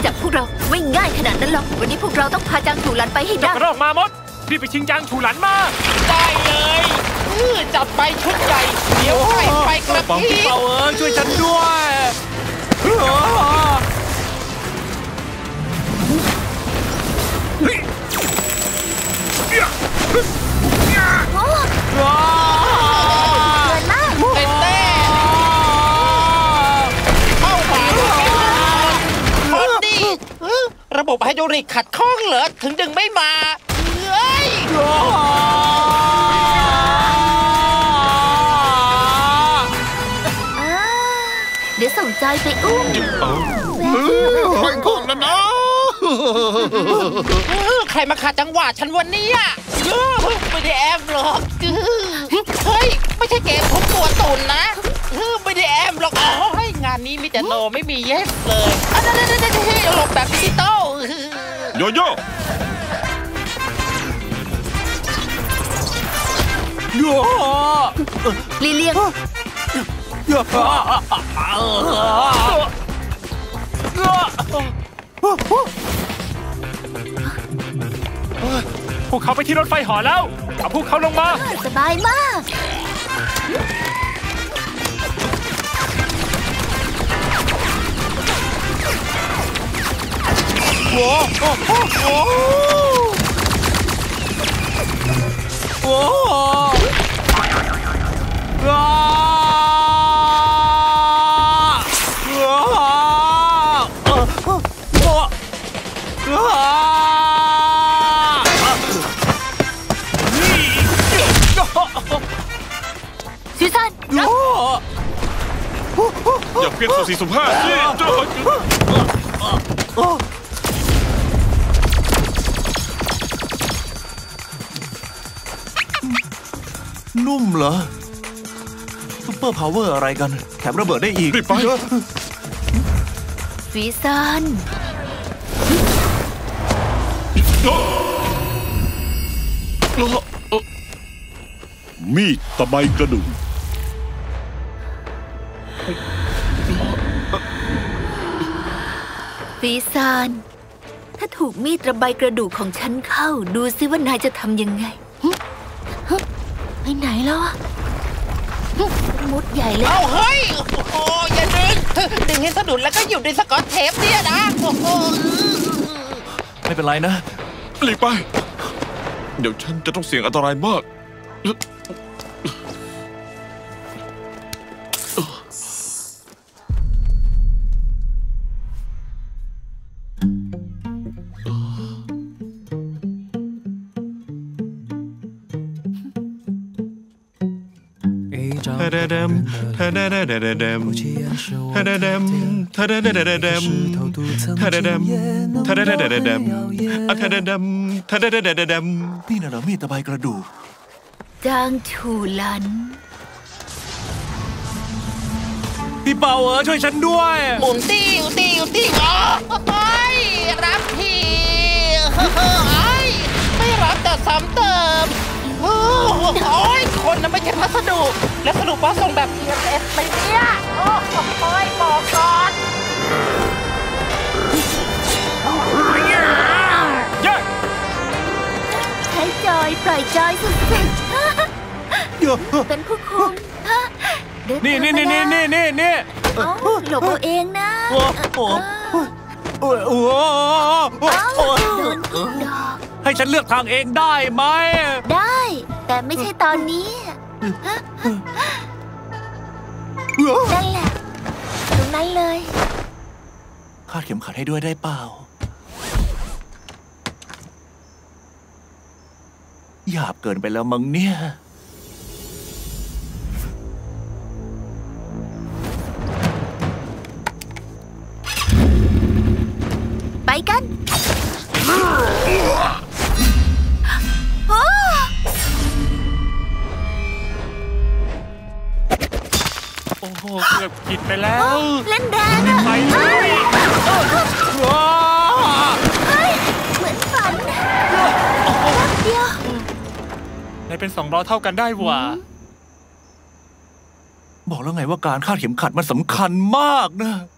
จับพวกเราไม่ง่ายขนาดนั้นหรอกวันนี้พวกเราต้องพาจางฉูหลันไปให้ได้จับกระรอกมามดรีบไปชิงจางฉูหลันมาได้เลยจัดไปชุดใหญ่เดี๋ยวให้ไปกระพริบช่วยฉันด้วยเป็นเต้เข้าป่าคนดีระบบไฮดรอลิกขัดข้องเหรอถึงดึงไม่มาเฮ้ยเดี๋ยวส่งจอยไปอุ้มไปก่อนแล้วนะใครมาขาดจังหวะฉันวันนี้อ่ะไม่ได้แอมหรอกเฮ้ยไม่ใช่เกมผมตัวตุ่นนะไม่ได้แอมหรอกงานนี้มีแต่โนไม่มีเยสเลยหลบแบบดิจิตอลโยโย่ลิเลียงพวกเขาไปที่รถไฟหอแล้วเอาพวกเขาลงมาสบายมากโว้โว้โว้ซิซันอย่าเพี้ยนสุ่มสี่สุ่มห้าสินุ่มเหรอซุปเปอร์พาวเวอร์อะไรกันแถมระเบิดได้อีกรีบไปซิซันมีดตะไบกระดูกฟิซานถ้าถูกมีดตะไบกระดูกของฉันเข้าดูซิว่านายจะทำยังไงไปไหนแล้วอะมุดใหญ่เลยเฮ้ยโอ้อย่าดึงให้สะดุดแล้วก็หยุดด้วยสกอตเทปเนี่ยนะไม่เป็นไรนะรีบไปเดี๋ยวฉันจะต้องเสี่ยงอันตรายมากนี่น่ะเหรอมีดตะไบกระดูกจางฉูหลันพี่เปาช่วยฉันด้วยหมุนติ้วรับทีไม่รับแต่ซ้ำเติมคนนั้นไม่ใช่พัสดุและสรุปว่าส่งแบบ EMS ไปเนี่ยบอกก่อนใช้จอยปล่อยจอยสุดๆเป็นผู้คุมนี่หลบเอาเองนะให้ฉันเลือกทางเองได้ไหมได้แต่ไม่ใช่ตอนนี้นั่นแหละตรงนั้นเลยคาดเข็มขัดให้ด้วยได้เปล่าหยาบเกินไปแล้วมั้งเนี่ยไปกันโอ้โหเกือบผิดไปแล้วเล่นแดงอะไปเลยเหมือนฝันเดียวในเป็น2 ล้อเท่ากันได้หว่าบอกแล้วไงว่าการคาดเข็มขัดมันสำคัญมากนะ